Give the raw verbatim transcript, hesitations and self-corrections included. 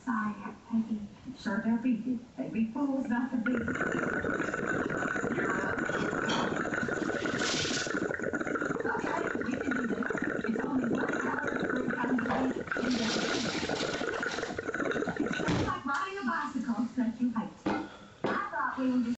fire, Peggy. Sure they'll beat you. They'd be fools not to beat you. Okay, you can do this. It's only one hour three times a week in Denver. It's just like riding a bicycle, except you hate it. I thought we were just